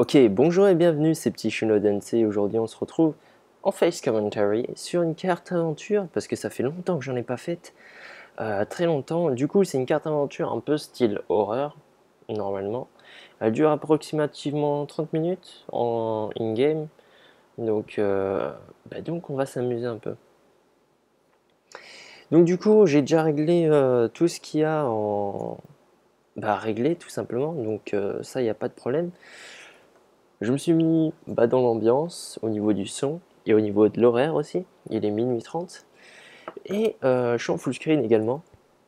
Ok, bonjour et bienvenue, c'est Petit Shinodense. Aujourd'hui, on se retrouve en face commentary sur une carte aventure parce que ça fait longtemps que j'en ai pas faite, très longtemps. Du coup, c'est une carte aventure un peu style horreur, normalement. Elle dure approximativement 30 minutes en in-game, donc, donc on va s'amuser un peu. Donc du coup, j'ai déjà réglé tout ce qu'il y a en... réglé tout simplement, donc ça, il n'y a pas de problème. Je me suis mis dans l'ambiance au niveau du son et au niveau de l'horaire aussi. Il est minuit 30 et je suis en full screen également.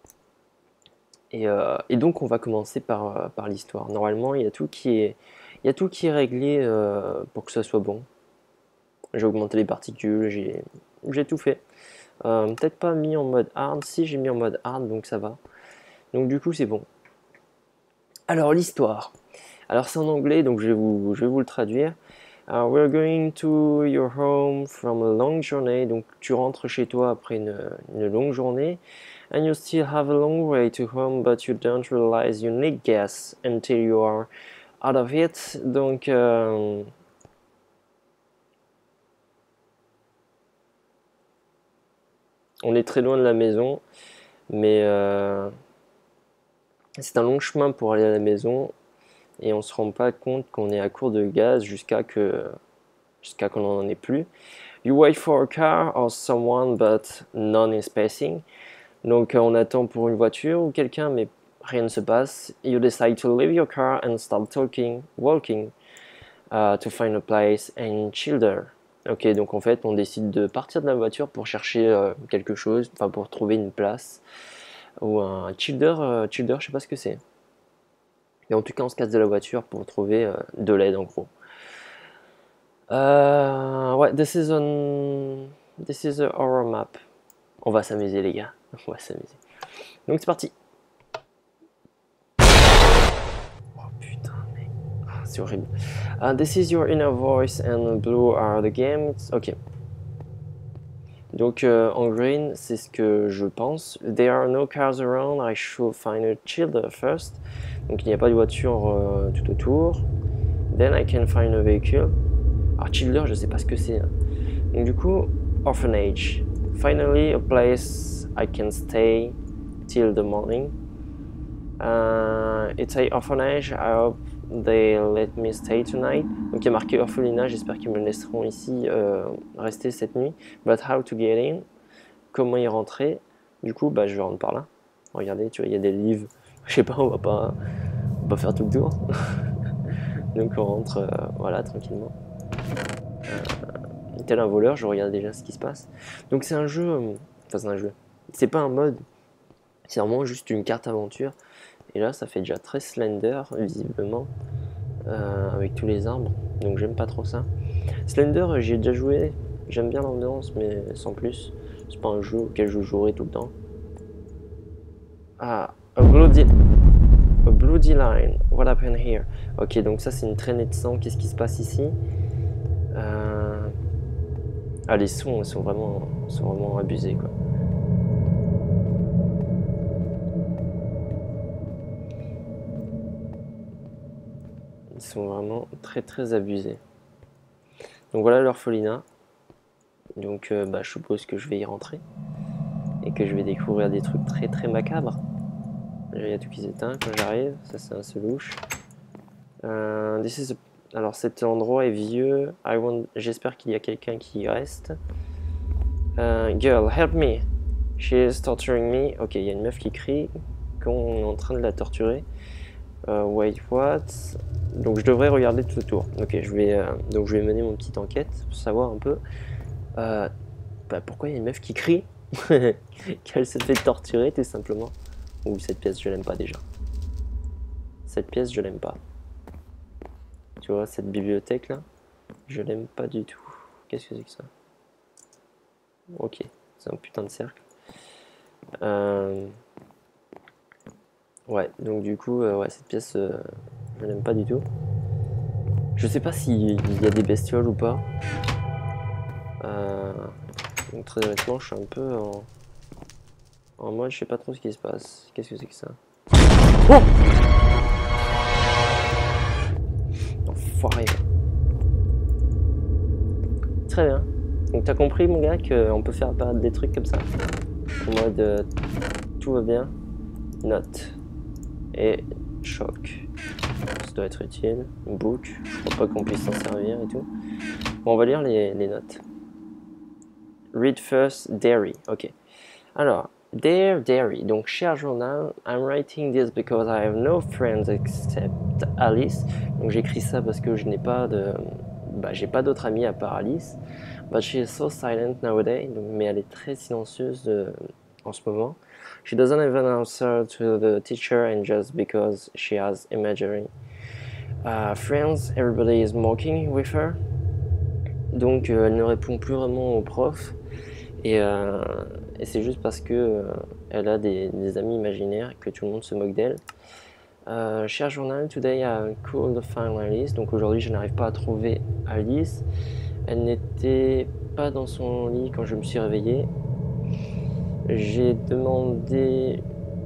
Et donc on va commencer par l'histoire. Normalement, il y a tout qui est réglé pour que ça soit bon. J'ai augmenté les particules, j'ai tout fait. Peut-être pas mis en mode hard. Si, j'ai mis en mode hard, donc ça va. Donc du coup, c'est bon. Alors l'histoire. Alors c'est en anglais, donc je vais vous le traduire. We're going to your home from a long journey. Donc tu rentres chez toi après une longue journée. And you still have a long way to home, but you don't realize you need gas until you are out of it. Donc on est très loin de la maison, mais c'est un long chemin pour aller à la maison. Et on se rend pas compte qu'on est à court de gaz jusqu'à qu'on n'en ait plus. You wait for a car or someone, but none is passing. Donc on attend pour une voiture ou quelqu'un, mais rien ne se passe. You decide to leave your car and start walking to find a place and childer. Ok, donc en fait on décide de partir de la voiture pour chercher quelque chose, enfin pour trouver une place ou un childer. Childer, je sais pas ce que c'est. Mais en tout cas on se casse de la voiture pour trouver de l'aide en gros. Ouais, this is a horror map. On va s'amuser les gars, on va s'amuser. Donc c'est parti. Oh putain mec, c'est horrible. This is your inner voice and blue are the games. Ok. Donc en green c'est ce que je pense. There are no cars around, I should find a childer first. Donc il n'y a pas de voiture tout autour. Then I can find a vehicle. Alors childer je sais pas ce que c'est. Donc du coup orphanage. Finally a place I can stay till the morning. It's a orphanage. I hope they let me stay tonight. Donc il y a marqué orphelinat. J'espère qu'ils me laisseront ici rester cette nuit. But how to get in? Comment y rentrer? Du coup je vais rentrer par là. Regardez, tu vois, il y a des livres. Je sais pas, on va pas faire tout le tour. Donc on rentre voilà tranquillement. Tel un voleur, je regarde déjà ce qui se passe. Donc c'est un jeu, enfin c'est un jeu, c'est pas un mode, c'est vraiment juste une carte aventure. Et là ça fait déjà très slender visiblement, avec tous les arbres, donc j'aime pas trop ça. Slender j'y ai déjà joué, j'aime bien l'ambiance mais sans plus. C'est pas un jeu auquel je jouerai tout le temps. Ah, a bloody line, what happened here? Ok, donc ça c'est une traînée de sang, qu'est-ce qui se passe ici? Ah, les sons sont vraiment abusés quoi. Ils sont vraiment très abusés. Donc voilà l'orphelinat. Donc je suppose que je vais y rentrer et que je vais découvrir des trucs très macabres. Il y a tout qui s'éteint quand j'arrive, ça c'est un seul louche. Alors cet endroit est vieux. J'espère qu'il y a quelqu'un qui y reste. Girl, help me. She is torturing me. Ok, il y a une meuf qui crie qu'on est en train de la torturer. Wait, what? Donc je devrais regarder tout autour. Ok, je vais mener mon petite enquête pour savoir un peu pourquoi il y a une meuf qui crie qu'elle se fait torturer tout simplement. Ou cette pièce je l'aime pas déjà. Cette pièce je l'aime pas. Tu vois cette bibliothèque là, je l'aime pas du tout. Qu'est-ce que c'est que ça? Ok, c'est un putain de cercle. Ouais, donc du coup, cette pièce, je l'aime pas du tout. Je sais pas s'il y a des bestioles ou pas. Donc très honnêtement, je suis un peu en mode, je sais pas trop ce qui se passe. Qu'est-ce que c'est que ça? Oh! Oh Enfoiré. Très bien. Donc t'as compris mon gars qu'on peut faire apparaître des trucs comme ça. En mode tout va bien. Note. Et choc. Ça doit être utile. Book. Je crois pas qu'on puisse s'en servir et tout. Bon, on va lire les notes. Read first, Diary. Ok. Alors, Dear Diary. Donc, cher journal, I'm writing this because I have no friends except Alice. Donc, j'écris ça parce que je n'ai pas de... j'ai pas d'autres amis à part Alice. But she is so silent nowadays. Donc, mais elle est très silencieuse en ce moment. She doesn't even answer to the teacher and just because she has imaginary friends, everybody is mocking with her. Donc elle ne répond plus vraiment au prof et c'est juste parce que elle a des amis imaginaires que tout le monde se moque d'elle. Cher journal, today I couldn't find Alice. Donc aujourd'hui je n'arrive pas à trouver Alice. Elle n'était pas dans son lit quand je me suis réveillé. J'ai demandé,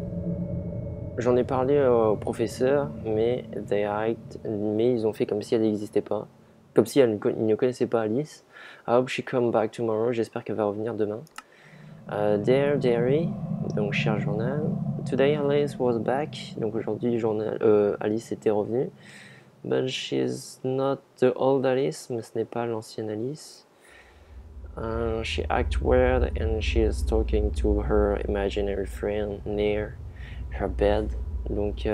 j'en ai parlé au professeur, mais ils ont fait comme si elle n'existait pas, comme si ils ne connaissaient pas Alice. I hope she come back tomorrow. J'espère qu'elle va revenir demain. Dear Diary, donc cher journal. Today Alice was back. Donc aujourd'hui Alice était revenue. But she's not the old Alice, mais ce n'est pas l'ancienne Alice. She acts weird and she is talking to her imaginary friend near her bed. Donc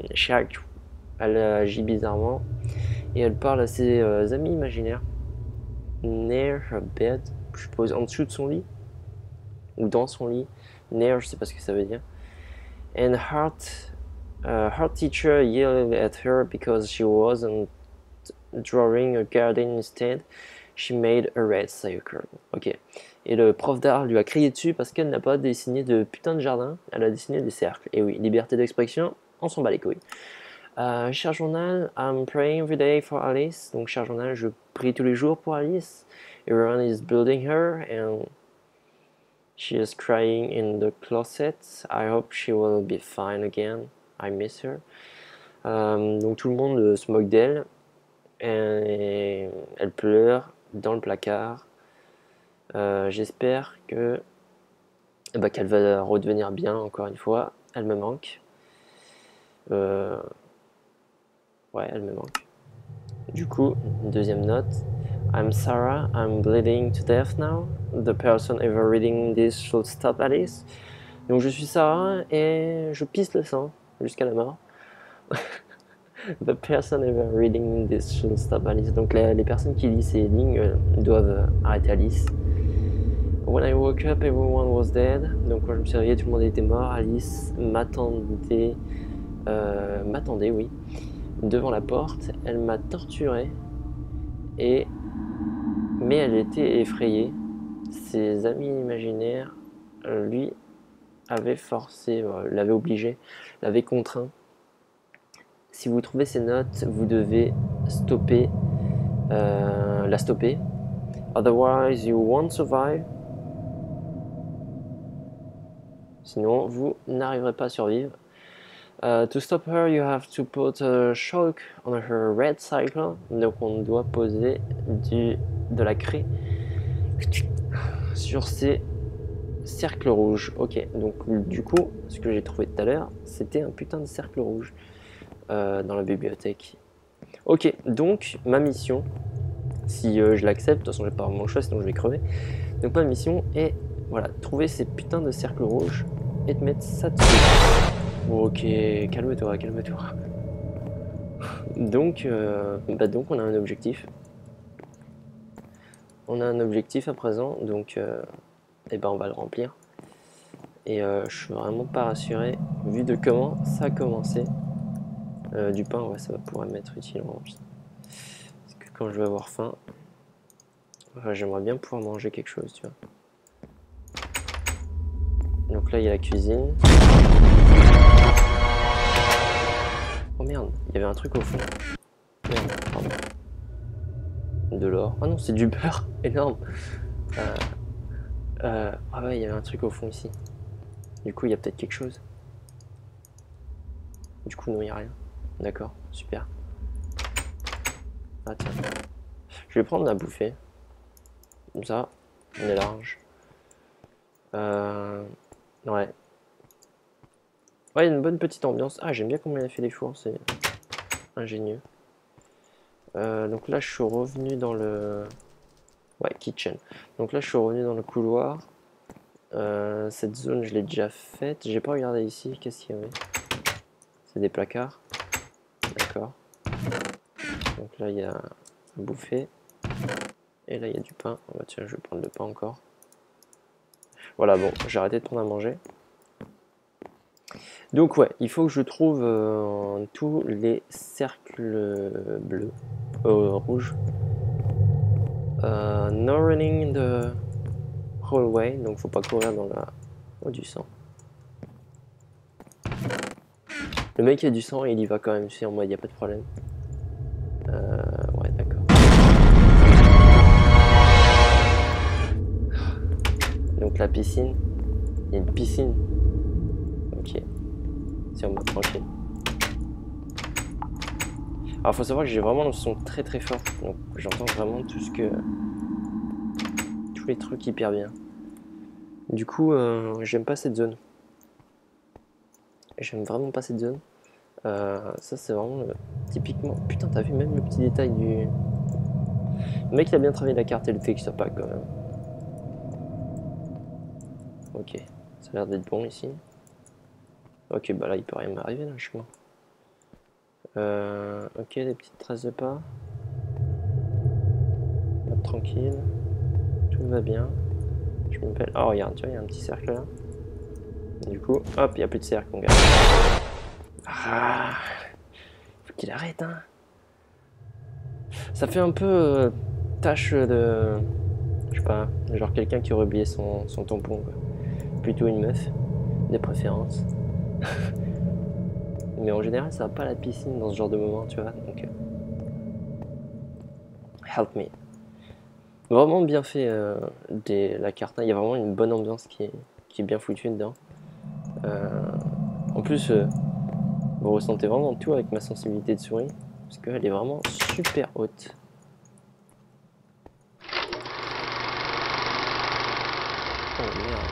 elle agit bizarrement et elle parle à ses amis imaginaires. Near her bed, je suppose en dessous de son lit ou dans son lit. Near, je sais pas ce que ça veut dire. And her teacher yelled at her because she wasn't drawing a garden instead. She made a red circle. Ok. Et le prof d'art lui a crié dessus parce qu'elle n'a pas dessiné de putain de jardin. Elle a dessiné des cercles. Et oui, liberté d'expression, on s'en bat les couilles. Cher journal, I'm praying every day for Alice. Donc cher journal, je prie tous les jours pour Alice. Everyone is building her and she is crying in the closet. I hope she will be fine again. I miss her. Donc tout le monde se moque d'elle. Et elle pleure dans le placard. J'espère qu'elle va redevenir bien encore une fois. Elle me manque. Ouais, elle me manque. Du coup, deuxième note. I'm Sarah, I'm bleeding to death now. The person ever reading this should stop Alice. Donc je suis Sarah et je pisse le sang jusqu'à la mort. The person ever reading this should stop Alice. Donc les personnes qui lisent ces lignes doivent arrêter Alice. When I woke up, everyone was dead. Donc quand je me suis réveillé, tout le monde était mort. Alice m'attendait, oui, devant la porte. Elle m'a torturé mais elle était effrayée. Ses amis imaginaires lui avaient forcé, l'avaient obligé, l'avaient contraint. Si vous trouvez ces notes, vous devez la stopper. Otherwise, you won't survive. Sinon, vous n'arriverez pas à survivre. To stop her, you have to put a chalk on her red cycle. Donc, on doit poser de la craie sur ces cercles rouges. Ok, donc du coup, ce que j'ai trouvé tout à l'heure, c'était un putain de cercle rouge dans la bibliothèque. Ok, donc ma mission, si je l'accepte, de toute façon j'ai pas vraiment le choix sinon je vais crever. Donc ma mission est, voilà, trouver ces putains de cercles rouges et de mettre ça dessus. Ok, calme-toi, calme-toi. Donc, donc on a un objectif. On a un objectif à présent, donc on va le remplir. Et je suis vraiment pas rassuré, vu de comment ça a commencé. Du pain, ouais, ça va pouvoir m'être utile en revanche. Parce que quand je vais avoir faim, j'aimerais bien pouvoir manger quelque chose, tu vois. Donc là, il y a la cuisine. Oh merde, il y avait un truc au fond. Merde, pardon. De l'or. Ah non, c'est du beurre, énorme. Ah ouais, il y avait un truc au fond ici. Du coup, il y a peut-être quelque chose. Du coup, non, il n'y a rien. D'accord, super. Ah tiens. Je vais prendre la bouffée. Comme ça, on est large. Ouais. Ouais, il y a une bonne petite ambiance. Ah, j'aime bien comment il a fait les fours, c'est ingénieux. Donc là, je suis revenu dans le... Ouais, kitchen. Donc là, je suis revenu dans le couloir. Cette zone, je l'ai déjà faite. J'ai pas regardé ici. Qu'est-ce qu'il y avait? C'est des placards. D'accord. Donc là, il y a à bouffer. Et là, il y a du pain. Oh, bah, tiens, je vais prendre le pain encore. Voilà, bon, j'ai arrêté de prendre à manger. Donc ouais, il faut que je trouve tous les cercles bleus, rouges. No running in the hallway, donc faut pas courir dans la... Oh, du sang. Le mec qui a du sang, il y va quand même, c'est en mode, y a pas de problème. Ouais, d'accord. Donc la piscine, il y a une piscine. Ok, c'est en mode tranquille. Alors faut savoir que j'ai vraiment le son très très fort, donc j'entends vraiment tout ce que... tous les trucs hyper bien. Du coup, j'aime pas cette zone. J'aime vraiment pas cette zone. Ça c'est vraiment typiquement... Putain, t'as vu même le petit détail du... Le mec il a bien travaillé la carte et le texture pack quand même. Ok, ça a l'air d'être bon ici. Ok, bah là il peut rien m'arriver là, chez moi. Ok, des petites traces de pas. Hop, tranquille. Tout va bien. Je me rappelle. Oh regarde, tu vois, il y a un petit cercle là. Du coup, hop, il n'y a plus de cercle mon gars. Ah, faut qu'il arrête hein. Ça fait un peu tâche de... Je sais pas, genre quelqu'un qui aurait oublié son tampon quoi. Plutôt une meuf, des préférences. Mais en général, ça va pas à la piscine dans ce genre de moment, tu vois. Donc, help me. Vraiment bien fait la carte. Il y a vraiment une bonne ambiance qui est bien foutue dedans. En plus, vous ressentez vraiment tout avec ma sensibilité de souris. Parce qu'elle est vraiment super haute. Oh merde.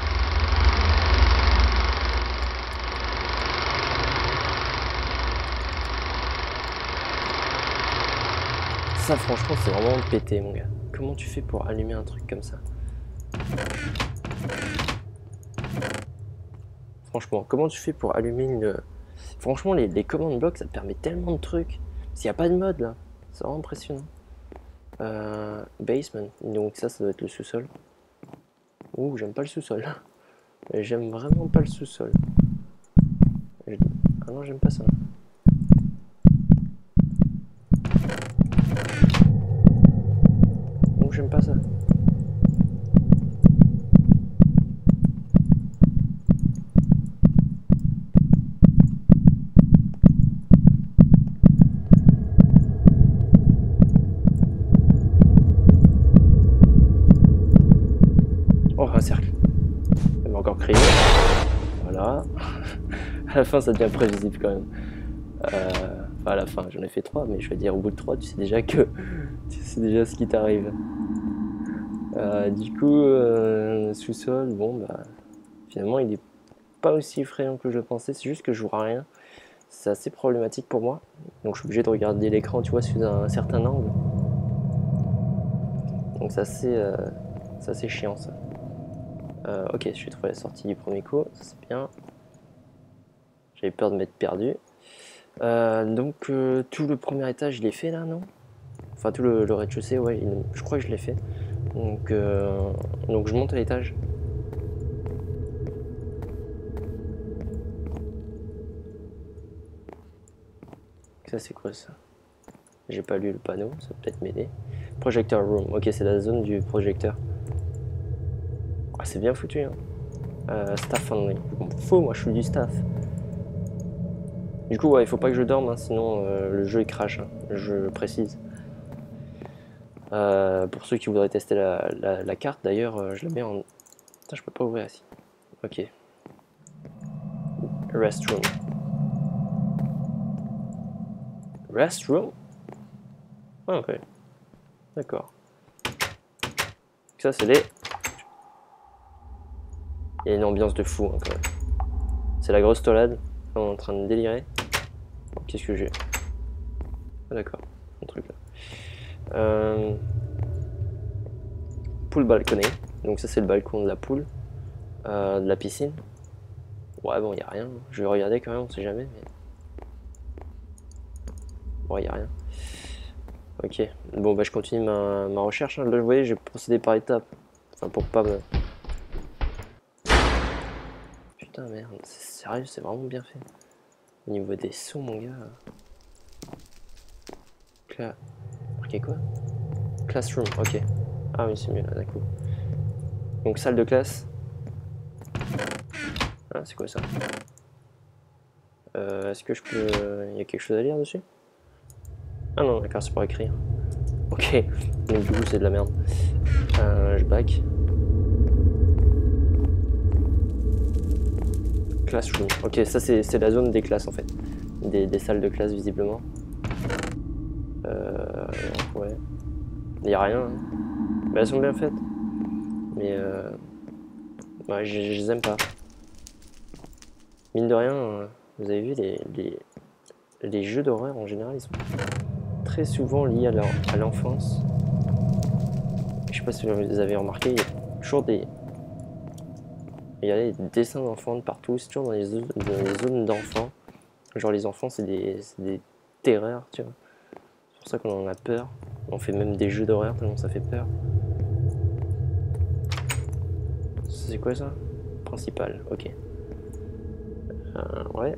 Ça franchement c'est vraiment pété mon gars. Comment tu fais pour allumer un truc comme ça? Franchement, comment tu fais pour allumer une... Franchement les commandes blocs ça te permet tellement de trucs. S'il n'y a pas de mode là. C'est vraiment impressionnant. Basement, donc ça doit être le sous-sol. Ouh, j'aime pas le sous-sol. J'aime vraiment pas le sous-sol. Ah non, j'aime pas ça. Ouh, j'aime pas ça. Oh, un cercle. Elle m'a encore crié. Voilà. À la fin, ça devient prévisible quand même. Enfin, à la fin, j'en ai fait 3, mais je veux dire, au bout de 3, tu sais déjà que... tu sais déjà ce qui t'arrive. Du coup, sous-sol, bon, bah... Finalement, il est pas aussi effrayant que je pensais. C'est juste que je vois rien. C'est assez problématique pour moi. Donc, je suis obligé de regarder l'écran, tu vois, sous un certain angle. Donc, c'est assez chiant, ça. Ok, je vais trouver la sortie du premier coup. Ça, c'est bien. J'avais peur de m'être perdu. Donc tout le premier étage je l'ai fait là, non? Enfin tout le rez-de-chaussée, ouais, je crois que je l'ai fait. Donc je monte à l'étage. Ça c'est quoi ça? J'ai pas lu le panneau, ça peut peut-être m'aider. Projector room, ok c'est la zone du projecteur. Ah, c'est bien foutu hein. Staff only, je m'en fous, moi je suis du staff. Du coup ouais, il faut pas que je dorme hein, sinon le jeu il crache, hein, je précise. Pour ceux qui voudraient tester la carte d'ailleurs, je la mets en... Putain, je peux pas ouvrir ici. Ok. Restroom. Restroom? Ah, ok. D'accord. Ça, c'est les... Il y a une ambiance de fou, hein, quand même. C'est la grosse tolade. On est en train de délirer. Bon, qu'est-ce que j'ai? Ah, d'accord. Un truc là. Pool balconné. Donc ça, c'est le balcon de la pool. De la piscine. Ouais, bon, il a rien. Je vais regarder quand même, on sait jamais. Mais... bon, il a rien. Ok. Bon, bah, je continue ma recherche. Hein. Là, vous voyez, j'ai procédé par étapes. Enfin, pour pas me... putain, merde. C'est sérieux, c'est vraiment bien fait. Au niveau des sons, mon gars. Marqué quoi? Classroom, ok. Ah oui, c'est mieux là, d'accord. Donc, salle de classe. Ah, c'est quoi ça? Est-ce que je peux... il y a quelque chose à lire dessus? Ah non, d'accord, c'est pour écrire. Ok, donc du coup, c'est de la merde. Je back. Classroom. Ok, ça c'est la zone des classes en fait. Des salles de classe visiblement. Ouais. Il n'y a rien. Hein. Mais elles sont bien faites. Mais ouais, je les aime pas. Mine de rien, vous avez vu les jeux d'horreur en général, ils sont très souvent liés à l'enfance. Je sais pas si vous les avez remarqué, il y a toujours il y a des dessins d'enfants de partout, c'est toujours dans les zones d'enfants. Genre les enfants c'est des terreurs, tu vois. C'est pour ça qu'on en a peur. On fait même des jeux d'horreur tellement ça fait peur. C'est quoi ça? Principal, ok. Ouais.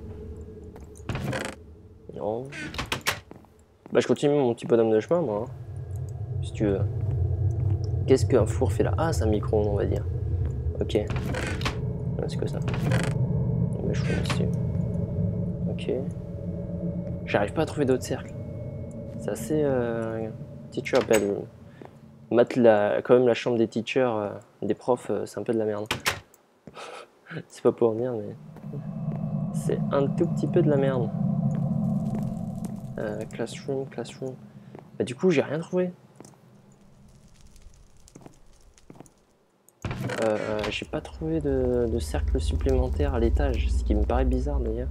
Non. Bah je continue mon petit bonhomme de chemin moi, hein, si tu veux. Qu'est-ce qu'un four fait là? Ah c'est un micro-ondes on va dire. Ok. Ah, c'est quoi ça? Mais je aussi. Ok. J'arrive pas à trouver d'autres cercles. C'est assez teacher bedroom. Quand même la chambre des teachers, des profs, c'est un peu de la merde. C'est pas pour dire mais c'est un tout petit peu de la merde. Classroom. Bah du coup j'ai rien trouvé. J'ai pas trouvé de cercle supplémentaire à l'étage, ce qui me paraît bizarre d'ailleurs.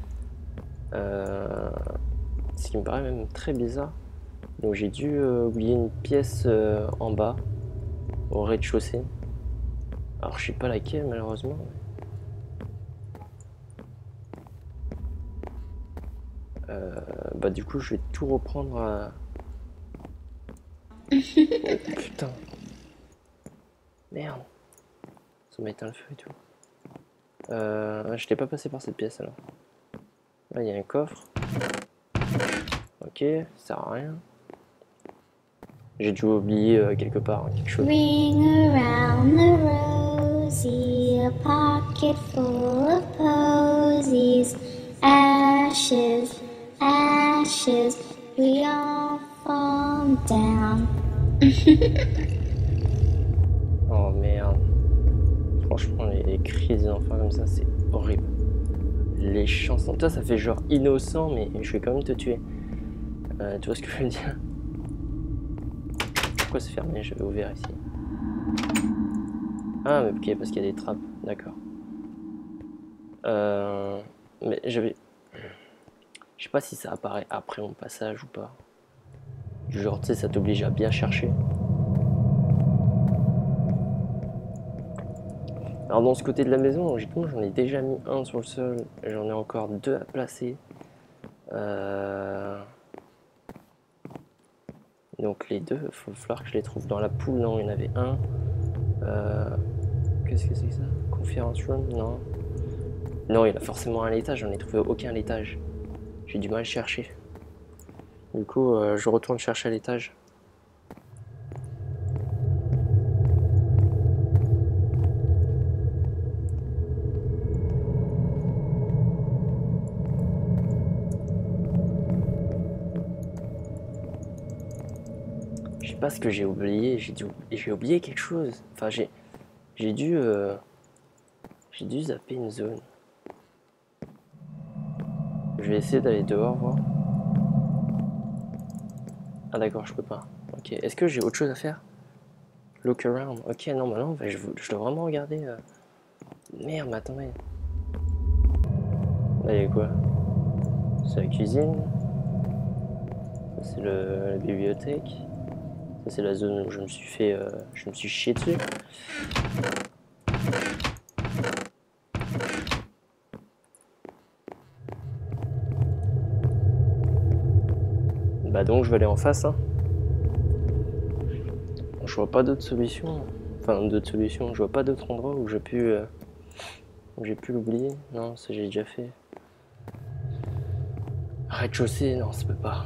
Ce qui me paraît même très bizarre. Donc j'ai dû oublier une pièce en bas, au rez-de-chaussée. Alors je sais pas laquelle malheureusement. Bah du coup je vais tout reprendre à... Oh putain. Merde. Ça m'a éteint le feu et tout. Je t'ai pas passé par cette pièce alors. Là il y a un coffre. Ok, ça sert à rien. J'ai dû oublier quelque part quelque chose. Ring around the rosy, a pocket full of posies. Ashes, ashes, we all fall down. Oh merde. Franchement, les cris des enfants comme ça, c'est horrible. Les chansons, toi, ça fait genre innocent, mais je vais quand même te tuer. Tu vois ce que je veux dire? Pourquoi c'est fermé? J'avais ouvert ici. Ah, mais ok, parce qu'il y a des trappes. D'accord. Mais j'avais... je sais pas si ça apparaît après mon passage ou pas. Genre, tu sais, ça t'oblige à bien chercher. Alors, dans ce côté de la maison, logiquement, j'en ai déjà mis un sur le sol. J'en ai encore deux à placer. Donc, les deux, il va falloir que je les trouve dans la poule. Non, il y en avait un. Qu'est-ce que c'est que ça? Conference room? Non. Non, il y en a forcément un à l'étage. J'en ai trouvé aucun à l'étage. J'ai du mal à chercher. Du coup, je retourne chercher à l'étage. Je sais pas ce que j'ai oublié. J'ai oublié quelque chose. Enfin, j'ai dû, j'ai dû zapper une zone. Je vais essayer d'aller dehors voir. Ah d'accord, je peux pas. Ok, est-ce que j'ai autre chose à faire? Look around. Ok, non, bah non, bah, je dois vraiment regarder. Merde, mais attendez. Là, il y a quoi? C'est la cuisine. Ça, c'est la bibliothèque. Ça, c'est la zone où je me suis fait... je me suis chié dessus. Bah donc, je vais aller en face, hein. Je vois pas d'autre solution. Enfin, d'autres solutions. Je vois pas d'autre endroit où j'ai pu l'oublier. Non, ça j'ai déjà fait. Rez-de-chaussée, non, ça peut pas.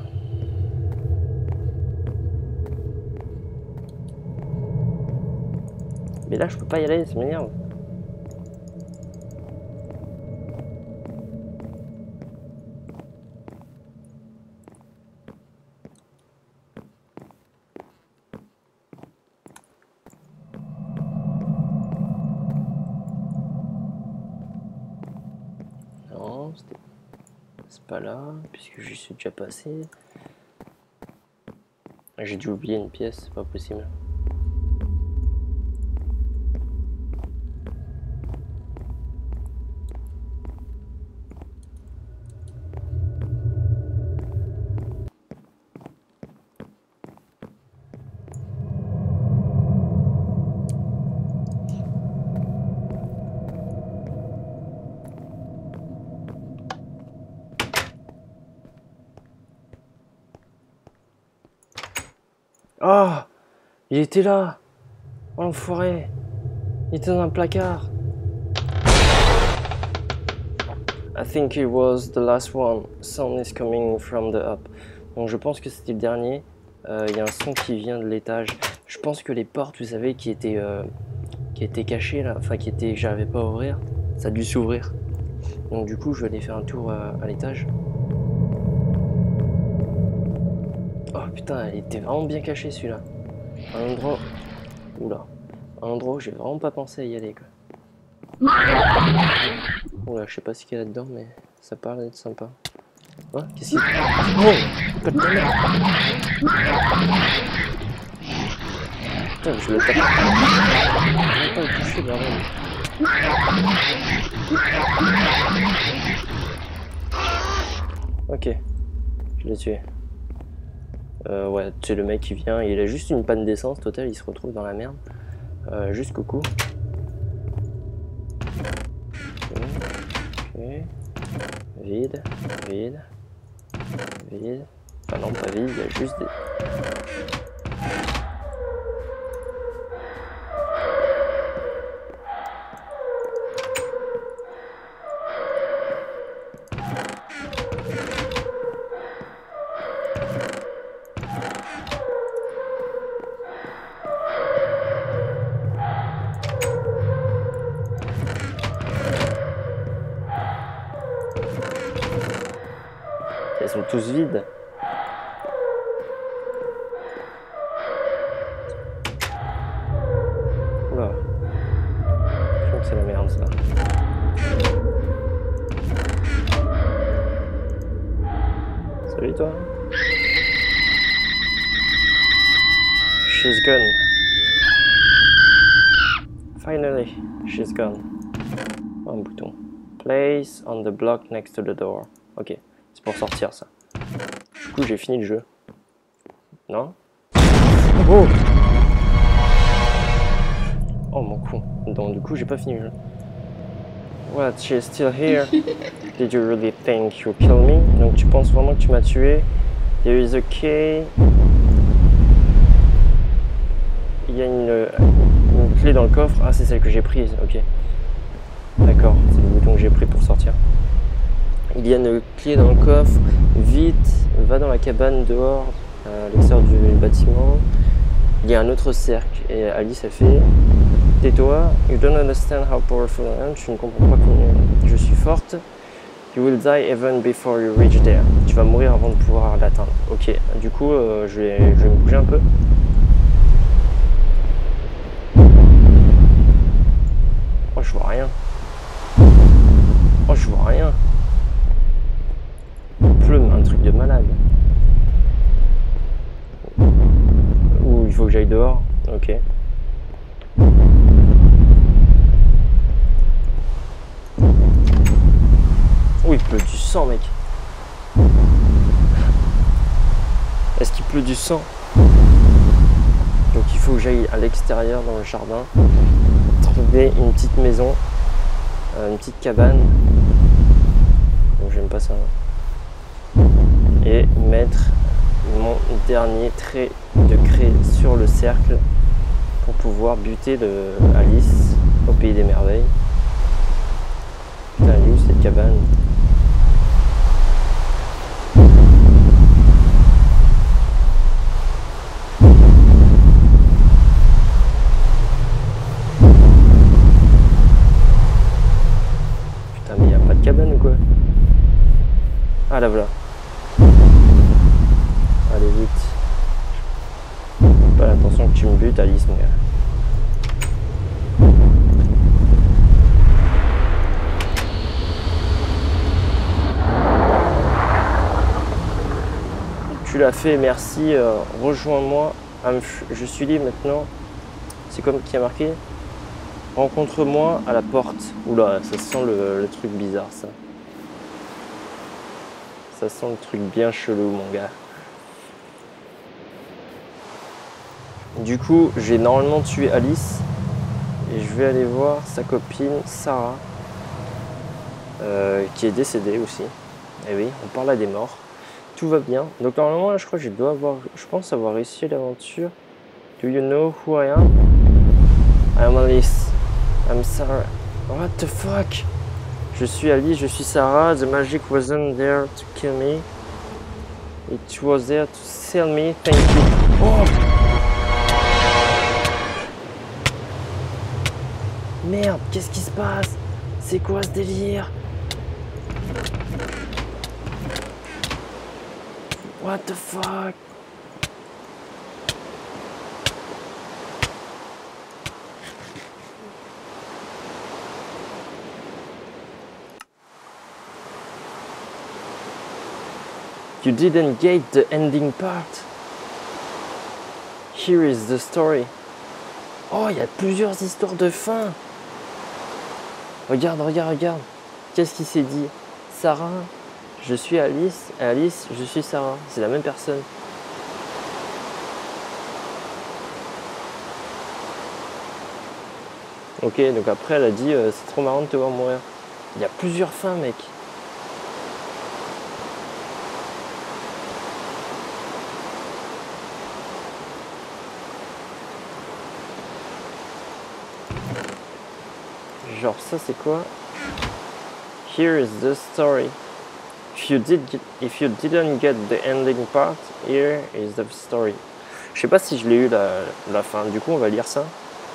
Mais là, je peux pas y aller, ça m'énerve. Non, c'est pas là, puisque j'y suis déjà passé. J'ai dû oublier une pièce, c'est pas possible. Ah, il était là. Oh l'enfoiré. Il était dans un placard. I think it was the last one. Sound is coming from the up. Donc je pense que c'était le dernier. Il y a un son qui vient de l'étage. Je pense que les portes, vous savez, qui étaient cachées là, enfin que j'arrivais pas à ouvrir, ça a dû s'ouvrir. Donc du coup, je vais aller faire un tour à l'étage. Oh putain, il était vraiment bien caché celui-là. Un endroit... Oula. Un endroit où j'ai vraiment pas pensé à y aller quoi. Oula, je sais pas ce qu'il y a là-dedans, mais ça parle d'être sympa. Oh, qu'est-ce qu'il y a? Oh, pas de merde. Putain, je le tape. Je vais pas le toucher, bordel. Ok, je l'ai tué. Ouais, c'est le mec qui vient, il a juste une panne d'essence totale, il se retrouve dans la merde. Jusqu'au cou. Ok. Vide, vide, vide. Enfin non, pas vide, il y a juste des... Ils sont tous vides. Oula. Je crois que c'est la merde ça. Salut toi. She's gone. Finally, she's gone. Oh, un bouton. Place on the block next to the door. Ok. C'est pour sortir ça. Du coup j'ai fini le jeu. Non? Oh! Oh mon con. Donc du coup j'ai pas fini le jeu. What? She's still here? Did you really think you killed me? Donc tu penses vraiment que tu m'as tué? There is a key. Il y a une clé dans le coffre. Ah c'est celle que j'ai prise, ok. D'accord, c'est le bouton que j'ai pris pour sortir. Il y a une clé dans le coffre. Vite, va dans la cabane dehors, à l'extérieur du bâtiment. Il y a un autre cercle. Et Alice a fait: tais-toi, you don't understand how powerful I am. Tu ne comprends pas combien je suis forte. You will die even before you reach there. Tu vas mourir avant de pouvoir l'atteindre. Ok, du coup, je vais me bouger un peu. Oh, je vois rien. Oh, je vois rien. Plume, un truc de malade. Ok. Oh, il pleut du sang, mec. Est-ce qu'il pleut du sang? Donc il faut que j'aille à l'extérieur dans le jardin, trouver une petite maison, une petite cabane. Donc j'aime pas ça. Et mettre mon dernier trait de craie sur le cercle pour pouvoir buter Alice au pays des merveilles. Putain, elle est où cette cabane? Putain, mais y a pas de cabane ou quoi? Ah, là voilà. Allez, vite. Pas l'attention que tu me butes, Alice, mon gars. Tu l'as fait, merci. Rejoins-moi. Je suis libre maintenant. C'est comme qui a marqué. Rencontre-moi à la porte. Oula, ça sent le truc bizarre, ça. Ça sent le truc bien chelou, mon gars. Du coup, j'ai normalement tué Alice. Et je vais aller voir sa copine, Sarah. Qui est décédée aussi. Et oui, on parle à des morts. Tout va bien. Donc normalement, là, je crois que je pense avoir réussi l'aventure. Do you know who I am? I'm Alice. I'm Sarah. What the fuck? Je suis Alice, je suis Sarah. The magic wasn't there to kill me. It was there to sell me. Thank you. Oh! Merde, qu'est-ce qui se passe? C'est quoi ce délire? What the fuck? You didn't get the ending part. Here is the story. Oh, il y a plusieurs histoires de fin. Regarde, regarde, regarde. Qu'est-ce qu'il s'est dit? Sarah, je suis Alice. Et Alice, je suis Sarah. C'est la même personne. Ok, donc après elle a dit c'est trop marrant de te voir mourir. Il y a plusieurs fins, mec. Genre ça c'est quoi? Here is the story. If you didn't get the ending part, here is the story. Je sais pas si je l'ai eu la fin. Du coup on va lire ça.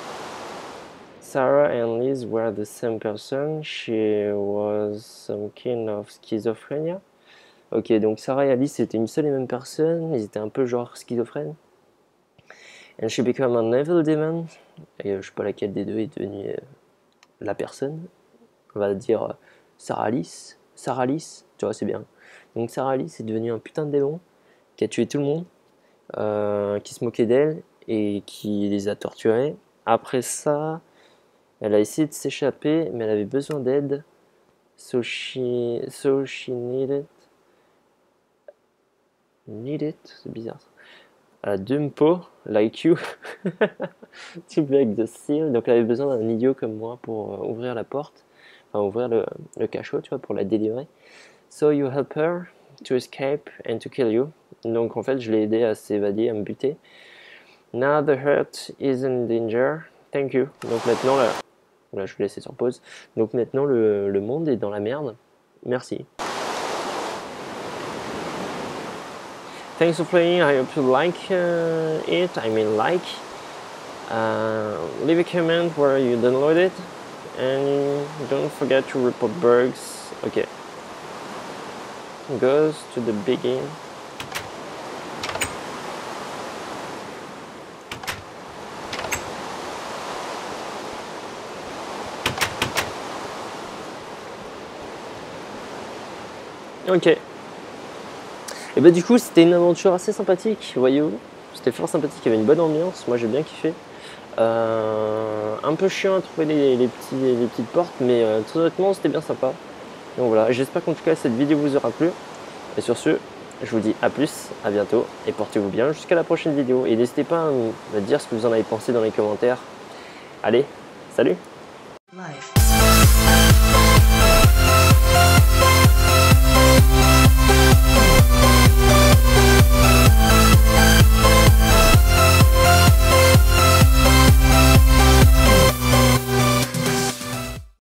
Sarah and Liz were the same person. She was some kind of schizophrenia. Ok, donc Sarah et Alice c'était une seule et même personne. Ils étaient un peu genre schizophrènes. And she became an evil demon. Et je sais pas laquelle des deux est devenue la personne. On va dire Sarah Alice, tu vois c'est bien. Donc Sarah Alice est devenue un putain de démon qui a tué tout le monde, qui se moquait d'elle et qui les a torturés. Après ça, elle a essayé de s'échapper, mais elle avait besoin d'aide. So she needed, c'est bizarre ça. A dumpo like you to break the seal. Donc elle avait besoin d'un idiot comme moi pour ouvrir la porte, enfin ouvrir le cachot, tu vois, pour la délivrer. So you help her to escape and to kill you. Donc en fait je l'ai aidé à s'évader, à me buter. Now the hurt is in danger. Thank you. Donc maintenant là je vais laisser sur pause. Donc maintenant le monde est dans la merde. Merci. Thanks for playing. I hope you like it. I mean like. Leave a comment where you download it. And don't forget to report bugs. Okay. Goes to the begin. Ok. Et bah du coup c'était une aventure assez sympathique, voyez-vous. C'était fort sympathique, il y avait une bonne ambiance, moi j'ai bien kiffé. Un peu chiant à trouver les petites portes, mais très honnêtement c'était bien sympa. Donc voilà, j'espère qu'en tout cas cette vidéo vous aura plu. Et sur ce, je vous dis à plus, à bientôt, et portez-vous bien jusqu'à la prochaine vidéo. Et n'hésitez pas à me dire ce que vous en avez pensé dans les commentaires. Allez, salut!